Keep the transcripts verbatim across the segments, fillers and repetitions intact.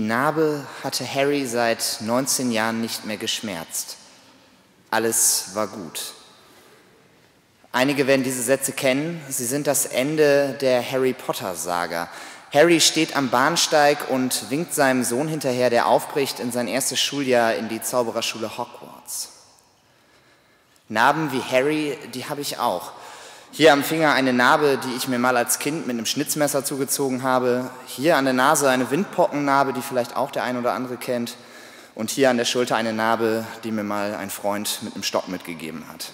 Narbe hatte Harry seit neunzehn Jahren nicht mehr geschmerzt. Alles war gut. Einige werden diese Sätze kennen. Sie sind das Ende der Harry-Potter-Saga. Harry steht am Bahnsteig und winkt seinem Sohn hinterher, der aufbricht in sein erstes Schuljahr in die Zaubererschule Hogwarts. Narben wie Harry, die habe ich auch. Hier am Finger eine Narbe, die ich mir mal als Kind mit einem Schnitzmesser zugezogen habe. Hier an der Nase eine Windpockennarbe, die vielleicht auch der ein oder andere kennt. Und hier an der Schulter eine Narbe, die mir mal ein Freund mit einem Stock mitgegeben hat.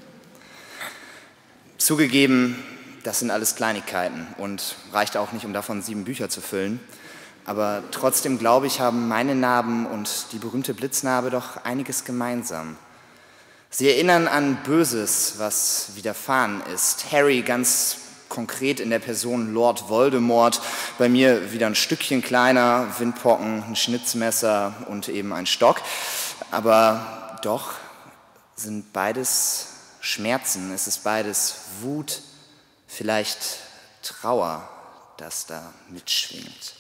Zugegeben, das sind alles Kleinigkeiten und reicht auch nicht, um davon sieben Bücher zu füllen. Aber trotzdem glaube ich, haben meine Narben und die berühmte Blitznarbe doch einiges gemeinsam. Sie erinnern an Böses, was widerfahren ist. Harry ganz konkret in der Person Lord Voldemort, bei mir wieder ein Stückchen kleiner, Windpocken, ein Schnitzmesser und eben ein Stock. Aber doch sind beides Schmerzen, es ist beides Wut, vielleicht Trauer, das da mitschwingt.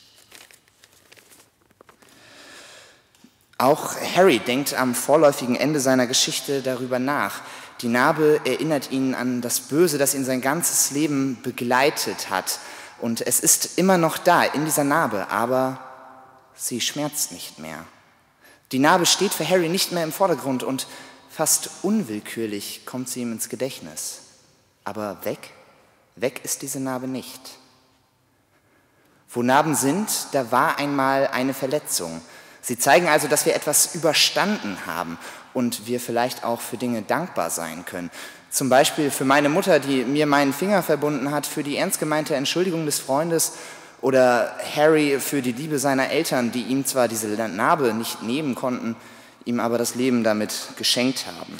Auch Harry denkt am vorläufigen Ende seiner Geschichte darüber nach. Die Narbe erinnert ihn an das Böse, das ihn sein ganzes Leben begleitet hat. Und es ist immer noch da, in dieser Narbe, aber sie schmerzt nicht mehr. Die Narbe steht für Harry nicht mehr im Vordergrund und fast unwillkürlich kommt sie ihm ins Gedächtnis. Aber weg, weg ist diese Narbe nicht. Wo Narben sind, da war einmal eine Verletzung. Sie zeigen also, dass wir etwas überstanden haben und wir vielleicht auch für Dinge dankbar sein können. Zum Beispiel für meine Mutter, die mir meinen Finger verbunden hat, für die ernst gemeinte Entschuldigung des Freundes, oder Harry für die Liebe seiner Eltern, die ihm zwar diese Narbe nicht nehmen konnten, ihm aber das Leben damit geschenkt haben.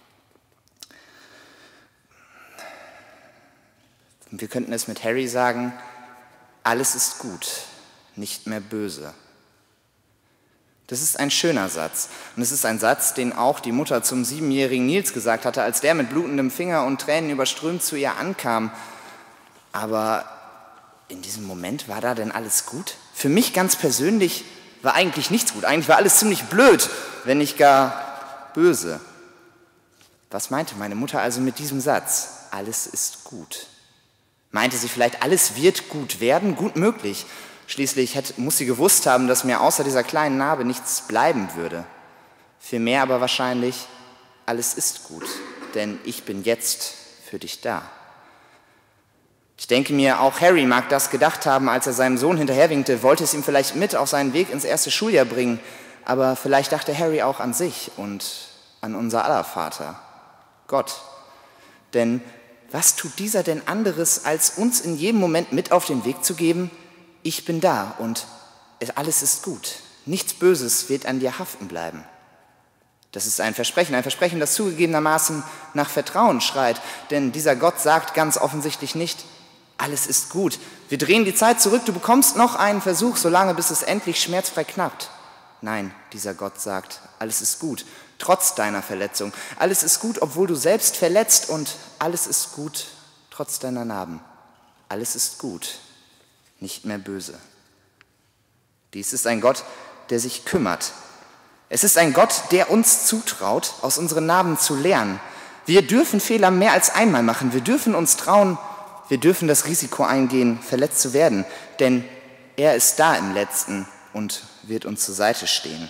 Wir könnten es mit Harry sagen: Alles ist gut, nicht mehr böse. Das ist ein schöner Satz. Und es ist ein Satz, den auch die Mutter zum siebenjährigen Nils gesagt hatte, als der mit blutendem Finger und Tränen überströmt zu ihr ankam. Aber in diesem Moment, war da denn alles gut? Für mich ganz persönlich war eigentlich nichts gut. Eigentlich war alles ziemlich blöd, wenn nicht gar böse. Was meinte meine Mutter also mit diesem Satz? Alles ist gut. Meinte sie vielleicht, alles wird gut werden? Gut möglich. Schließlich hätte, muss sie gewusst haben, dass mir außer dieser kleinen Narbe nichts bleiben würde. Vielmehr aber wahrscheinlich, alles ist gut, denn ich bin jetzt für dich da. Ich denke mir, auch Harry mag das gedacht haben, als er seinem Sohn hinterherwinkte, wollte es ihm vielleicht mit auf seinen Weg ins erste Schuljahr bringen, aber vielleicht dachte Harry auch an sich und an unser aller Vater, Gott. Denn was tut dieser denn anderes, als uns in jedem Moment mit auf den Weg zu geben: Ich bin da und alles ist gut. Nichts Böses wird an dir haften bleiben. Das ist ein Versprechen, ein Versprechen, das zugegebenermaßen nach Vertrauen schreit. Denn dieser Gott sagt ganz offensichtlich nicht: Alles ist gut. Wir drehen die Zeit zurück, du bekommst noch einen Versuch, solange bis es endlich schmerzfrei knappt. Nein, dieser Gott sagt: Alles ist gut, trotz deiner Verletzung. Alles ist gut, obwohl du selbst verletzt, und alles ist gut, trotz deiner Narben. Alles ist gut. Nicht mehr böse. Dies ist ein Gott, der sich kümmert. Es ist ein Gott, der uns zutraut, aus unseren Narben zu lernen. Wir dürfen Fehler mehr als einmal machen. Wir dürfen uns trauen, wir dürfen das Risiko eingehen, verletzt zu werden. Denn er ist da im Letzten und wird uns zur Seite stehen.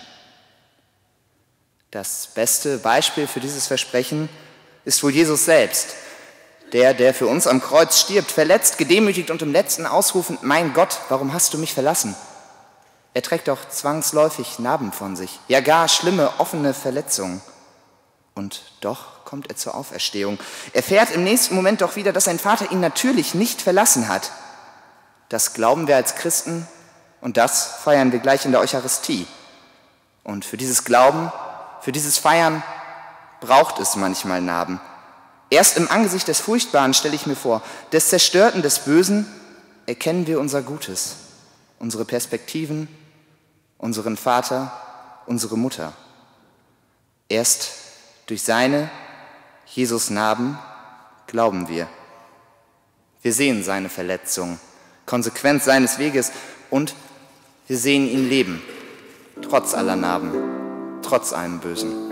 Das beste Beispiel für dieses Versprechen ist wohl Jesus selbst. Der, der für uns am Kreuz stirbt, verletzt, gedemütigt und im letzten Ausrufen: Mein Gott, warum hast du mich verlassen? Er trägt doch zwangsläufig Narben von sich, ja gar schlimme, offene Verletzungen. Und doch kommt er zur Auferstehung. Er erfährt im nächsten Moment doch wieder, dass sein Vater ihn natürlich nicht verlassen hat. Das glauben wir als Christen und das feiern wir gleich in der Eucharistie. Und für dieses Glauben, für dieses Feiern braucht es manchmal Narben. Erst im Angesicht des Furchtbaren, stelle ich mir vor, des Zerstörten, des Bösen, erkennen wir unser Gutes, unsere Perspektiven, unseren Vater, unsere Mutter. Erst durch seine, Jesus Narben, glauben wir. Wir sehen seine Verletzung, Konsequenz seines Weges, und Wir sehen ihn leben, trotz aller Narben, trotz allem Bösen.